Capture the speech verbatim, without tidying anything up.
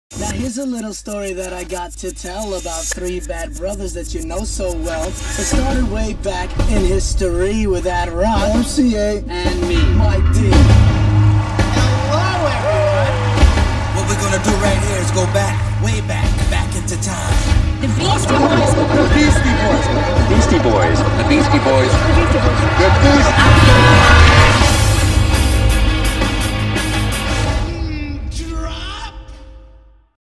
Now here's a little story that I got to tell about three bad brothers that you know so well. It started way back in history with that rock, M C A, and me, Mike D. Hello everyone! What we're gonna do right here is go back, way back, back into time. The Beastie Boys. The Beastie Boys. The Beastie Boys. The Beastie Boys. The Beastie Boys.